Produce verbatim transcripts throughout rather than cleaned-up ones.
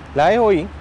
La E O I,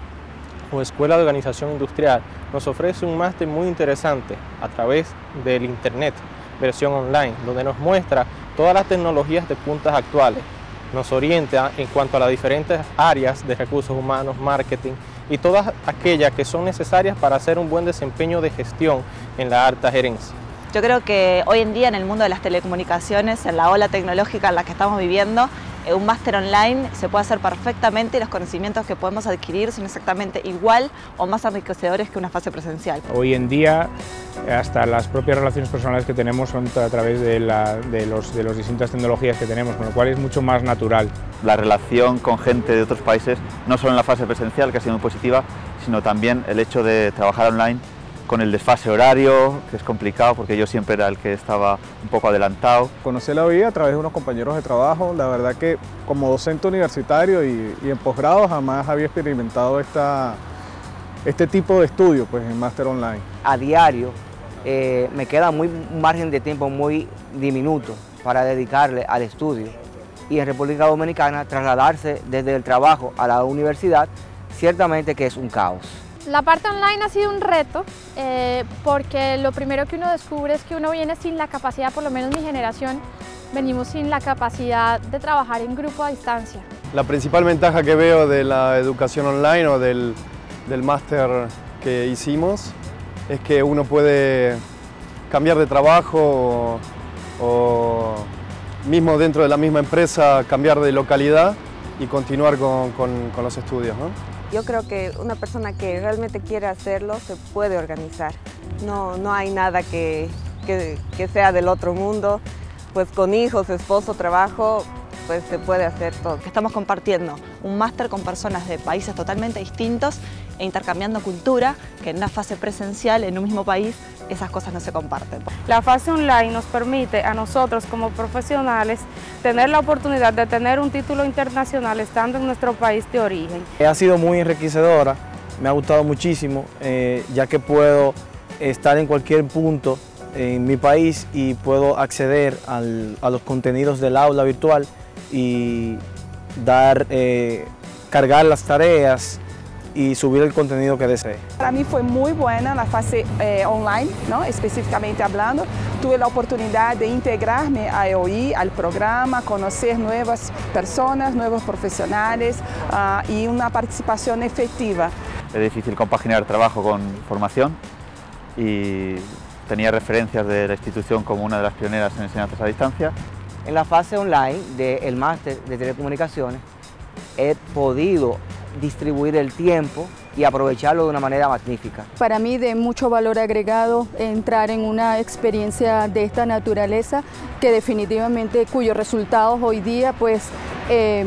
o Escuela de Organización Industrial, nos ofrece un máster muy interesante a través del Internet, versión online, donde nos muestra todas las tecnologías de puntas actuales, nos orienta en cuanto a las diferentes áreas de recursos humanos, marketing y todas aquellas que son necesarias para hacer un buen desempeño de gestión en la alta gerencia. Yo creo que hoy en día en el mundo de las telecomunicaciones, en la ola tecnológica en la que estamos viviendo, un máster online se puede hacer perfectamente y los conocimientos que podemos adquirir son exactamente igual o más enriquecedores que una fase presencial. Hoy en día hasta las propias relaciones personales que tenemos son a través de, la, de, los, de las distintas tecnologías que tenemos, con lo cual es mucho más natural. La relación con gente de otros países, no solo en la fase presencial, que ha sido muy positiva, sino también el hecho de trabajar online con el desfase horario, que es complicado porque yo siempre era el que estaba un poco adelantado. Conocí la vida a través de unos compañeros de trabajo. La verdad que como docente universitario y, y en posgrado jamás había experimentado esta, este tipo de estudio pues, en máster online. A diario eh, me queda muy, un margen de tiempo muy diminuto para dedicarle al estudio. Y en República Dominicana trasladarse desde el trabajo a la universidad ciertamente que es un caos. La parte online ha sido un reto eh, porque lo primero que uno descubre es que uno viene sin la capacidad, por lo menos mi generación, venimos sin la capacidad de trabajar en grupo a distancia. La principal ventaja que veo de la educación online o del, del máster que hicimos es que uno puede cambiar de trabajo o, o mismo dentro de la misma empresa cambiar de localidad y continuar con, con, con los estudios, ¿no? Yo creo que una persona que realmente quiere hacerlo se puede organizar. No, no hay nada que, que, que sea del otro mundo. Pues con hijos, esposo, trabajo, pues se puede hacer todo. Estamos compartiendo un máster con personas de países totalmente distintos e intercambiando cultura, que en una fase presencial, en un mismo país, esas cosas no se comparten. La fase online nos permite a nosotros como profesionales tener la oportunidad de tener un título internacional estando en nuestro país de origen. Ha sido muy enriquecedora, me ha gustado muchísimo, eh, ya que puedo estar en cualquier punto en mi país y puedo acceder al, a los contenidos del aula virtual y dar, eh, cargar las tareas y subir el contenido que desee. Para mí fue muy buena la fase eh, online, ¿no? Específicamente hablando. Tuve la oportunidad de integrarme a E O I, al programa, conocer nuevas personas, nuevos profesionales uh, y una participación efectiva. Es difícil compaginar trabajo con formación y tenía referencias de la institución como una de las pioneras en enseñanzas a distancia. En la fase online del máster de telecomunicaciones he podido distribuir el tiempo y aprovecharlo de una manera magnífica. Para mí de mucho valor agregado entrar en una experiencia de esta naturaleza que definitivamente cuyos resultados hoy día pues eh,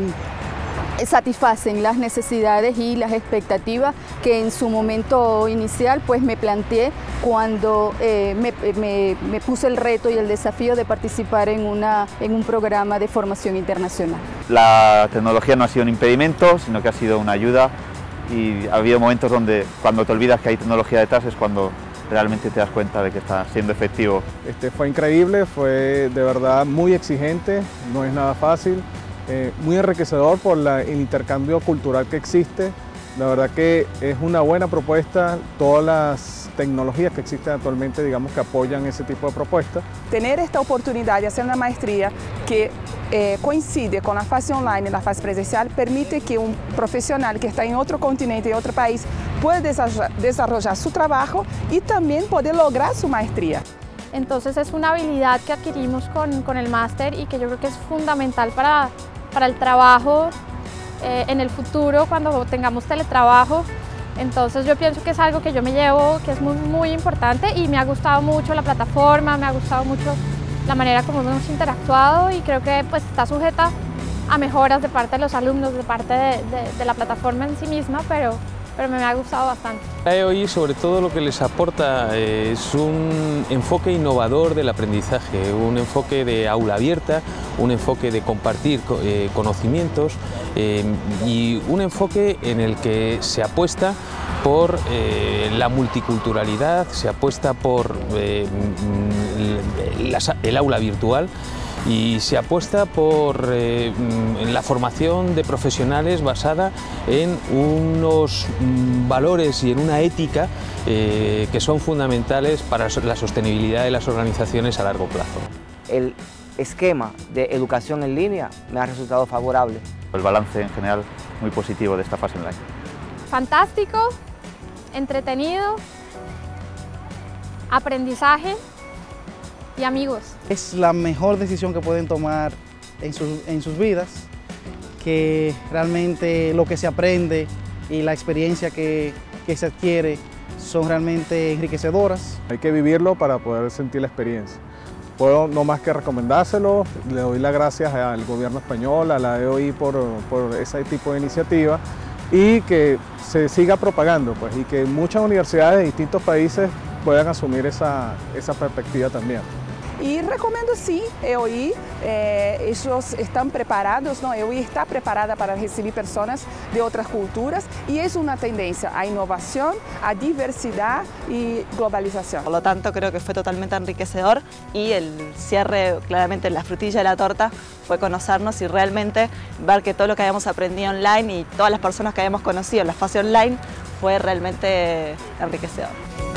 satisfacen las necesidades y las expectativas que en su momento inicial pues me planteé cuando eh, me, me, me puse el reto y el desafío de participar en, una, en un programa de formación internacional. La tecnología no ha sido un impedimento, sino que ha sido una ayuda y ha habido momentos donde cuando te olvidas que hay tecnología detrás es cuando realmente te das cuenta de que está siendo efectivo. Este, fue increíble, fue de verdad muy exigente, no es nada fácil. Eh, muy enriquecedor por la, el intercambio cultural que existe. La verdad que es una buena propuesta, todas las tecnologías que existen actualmente, digamos que apoyan ese tipo de propuestas. Tener esta oportunidad de hacer una maestría que eh, coincide con la fase online y la fase presencial permite que un profesional que está en otro continente, en otro país, pueda desarrollar, desarrollar su trabajo y también poder lograr su maestría. Entonces es una habilidad que adquirimos con, con el máster y que yo creo que es fundamental para, para el trabajo eh, en el futuro cuando tengamos teletrabajo. Entonces yo pienso que es algo que yo me llevo, que es muy, muy importante y me ha gustado mucho la plataforma, me ha gustado mucho la manera como hemos interactuado y creo que pues está sujeta a mejoras de parte de los alumnos, de parte de, de, de la plataforma en sí misma, pero pero me ha gustado bastante. La E O I sobre todo lo que les aporta es un enfoque innovador del aprendizaje, un enfoque de aula abierta, un enfoque de compartir eh, conocimientos eh, y un enfoque en el que se apuesta por eh, la multiculturalidad, se apuesta por eh, la, el aula virtual y se apuesta por eh, la formación de profesionales basada en unos valores y en una ética eh, que son fundamentales para la sostenibilidad de las organizaciones a largo plazo. El esquema de educación en línea me ha resultado favorable. El balance en general muy positivo de esta fase online. Fantástico, entretenido, aprendizaje y amigos. Es la mejor decisión que pueden tomar en, su, en sus vidas, que realmente lo que se aprende y la experiencia que, que se adquiere son realmente enriquecedoras. Hay que vivirlo para poder sentir la experiencia. Puedo no más que recomendárselo, le doy las gracias al gobierno español, a la E O I por, por ese tipo de iniciativa y que se siga propagando, pues, y que muchas universidades de distintos países puedan asumir esa, esa perspectiva también. Y recomiendo sí, E O I, eh, ellos están preparados, ¿no? E O I está preparada para recibir personas de otras culturas y es una tendencia a innovación, a diversidad y globalización. Por lo tanto, creo que fue totalmente enriquecedor y el cierre, claramente la frutilla de la torta, fue conocernos y realmente ver que todo lo que habíamos aprendido online y todas las personas que habíamos conocido en la fase online fue realmente enriquecedor.